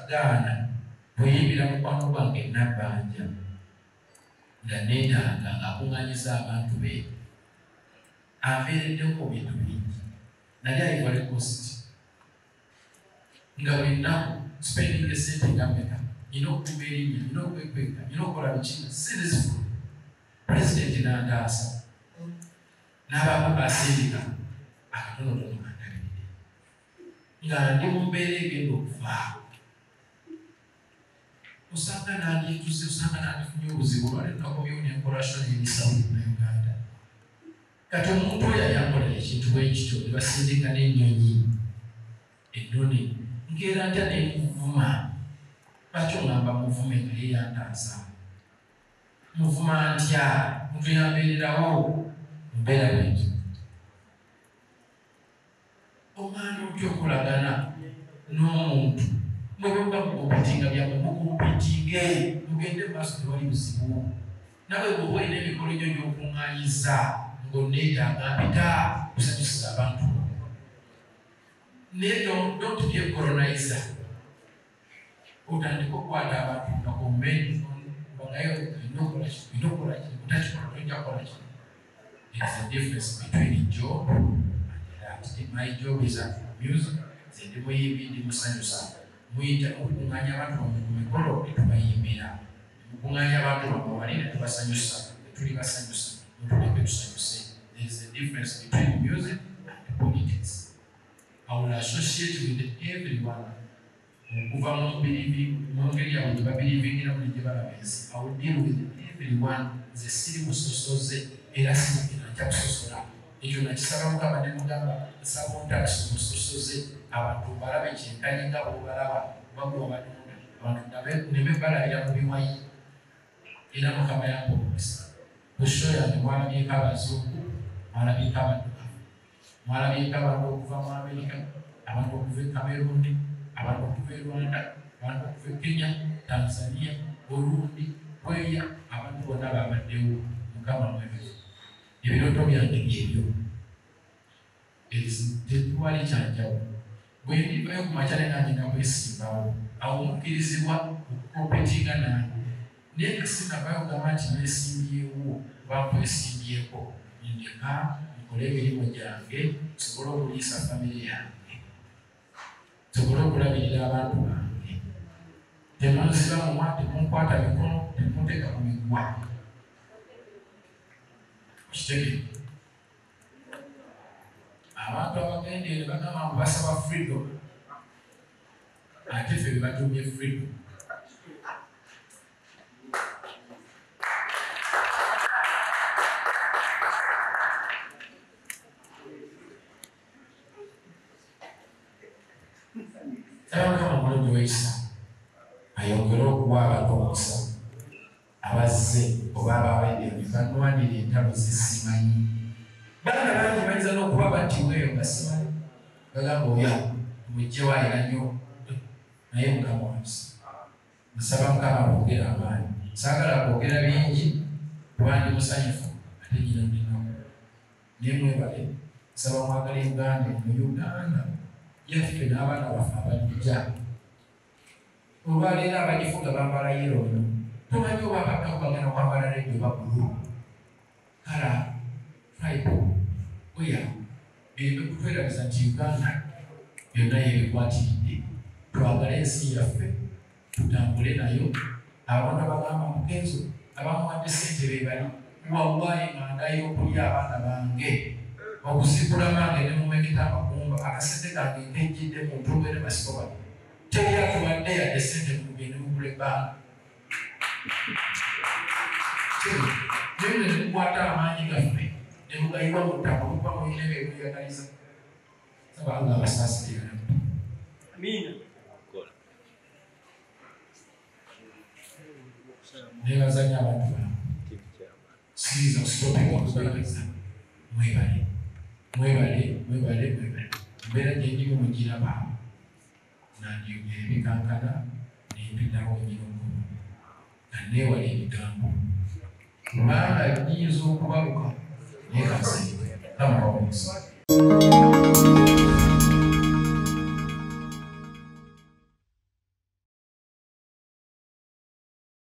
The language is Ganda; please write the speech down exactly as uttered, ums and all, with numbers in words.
gaana bweyimbira mukwano gwange nabbanja nga neetaaga ng'akuŋŋaanyiza abantu be abeereddeko bintu bingi naye ayivale kosti nga buli nnaku spending esente nga mmeka nina okuguma erinnya nina okwekweka nina okukola bikina sirizifulu pulezidenti n'antaasa n'abamu basindika akatonotono kandabirire nga ndi mu mbeera egenda okuvaawo usanga nandituze usanga nandifunye obuzibu lwali nakomyewo nenkolation y'emisawo na Uganda kati omuntu oyo ayambolera ekintu bwekityo ne basindika n'ennyonyi ennone nkeera ntya nemuvuma lwaki oŋŋamba muvume nga ye yantaasa muvuma ntya muntu yambeererawo mbeera bwekyo omwana otya okulagana n'omuntu mwebemuga mukompitinga byamwe mukompitinge mugende maaso tewali buzibu nawe bwoba olina emikolo gyo gy'okuŋŋaanyiza ng'onneetaaga mpita kusanyusiza abantu naye don't be a colonizer otandika okukwata abantu nga kommeni bagayo olina okukola ki olina okukola ki otakikola tojja kukola ki. There is a difference between job and that. My job is at music nze ndi muyimbi ndi musanyusa muyita okukuŋŋaanya abantu bamwe ku mikolo netubayimbira okukuŋŋaanya abantu bamwe wali netubasanyusa netuli basanyusa netuleke tusanyuse. There is a difference between music and politics. I will associate with everyone okuva mu ngeri yabwe gye babirivingira buli gye balaba ensi. I will deal with everyone. Nze siri musosoze era simukira nja kusosola ekyo nakisaba Mukama ne mugamba nsaba ontakisi musosoze abantu balabe kyenkani nga bwobalaba bagwa balunda abantu ne bebalabira mu biwayi era Mukama yamba omukisa kusho yange mwalabyeko abazungu mwalabyeko abaddugavu mwalabyeko abantu okuva mu Amerika abantu okuva e Cameroon abantu okuva e Rwanda abantu okuva e Kenya Tanzania Burundi Bweya abantu bonna babaddewo Mukama mwebaze ebirooto byange byebyo tetuwali kyanjawo bwe ndivayo ku makya nenange nga bwesimbawo awo mukkirizibwa okukompetinga nange naye kasinavayo gamba nti neesimbyewo bakwesimbyeko ndeka nkole emirimu gyange nsobole okuliisa famire yange nsobole okulabirira abantu bange temunziba mumwa temunkwata mikono temunteeka ku migwa kitege abantu abagendere bagamba ngu basaba freedom ate ffe bebatumye freedom. Mukama mulungi w'ekisa ayongere okuwa abantu omukisa abazze oba ababaire banwanira entalo zesimanyi baana bangi bayinza n'okuba battiweeyo nga simanyi bagamba oya mujjewo ayira nnyo naye Mukama wamisa nsaba Mukama boogera amaanyi saagala boogera bingi kuba ndi musanyufu ate nyina ndinamu naye mwebale nsaba mwagala Uganda mu Uganda yaffe n'abaana baffe abajja olwaleero abagifuga bambala yerono tumanyi oba abaggaku bagenda kwambala redio bagulu kala tribe oya ebyo kutwerabiza nti Uganda byonna yebikwatiridde twagala ensi yaffe tutambule nayo. Abantu abagamba Mukenzo abamuwadde ssente be bali wawayi manda y'okulya abaana bange okuzikula mange ne mumeketa amakumba akasente kange nkejjidde mu ntumbere masikoba teri atuwadde yadde ssente mugende mugula ebbanga naye ne tukwata amaanyi gaffe ne mugayibwa mu ttaka okuba mulina ebyekuyagaliza sabanga abasaasirira. Amina. Nebazanya abantu bange siriza kusitopinga okubeereza mwebale mwebale mwebale mwebale mbeera gyendimu mugiraba nandyogera ebikankana nempitawo ebirongomo nga neewala ebigambo kubanga biyinza okubaluka naye kansi kamawomesa